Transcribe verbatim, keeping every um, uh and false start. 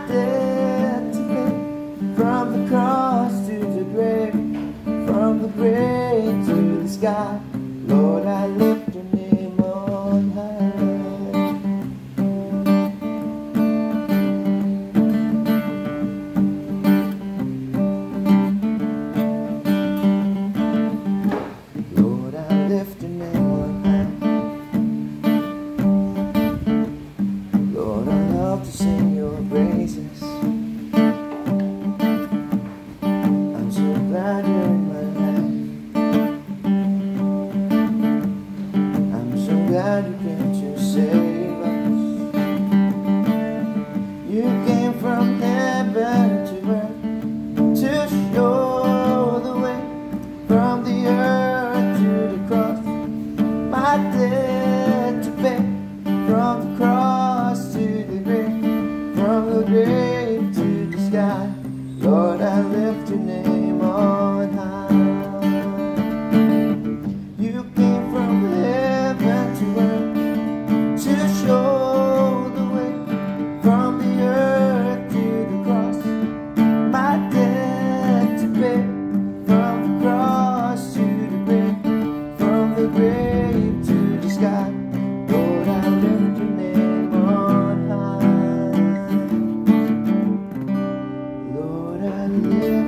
debt to pay, from the cross to the grave, from the grave to the sky. Lord, I lift your name on high. Lord, I lift your name on high. Lord, I love to sing your praises. I'm so glad you're in my life. I'm so glad you came to save us. You came from heaven to earth to show the way, from the earth to the cross. My debt to pay, from the cross to the grave, from the grave to the sky. Lord, I lift your name on high. You came from heaven to earth to show the way, from the earth to the cross. My debt to pay, from the cross to the grave, from the grave to the sky. Lord, I lift your name on high. Lord, I lift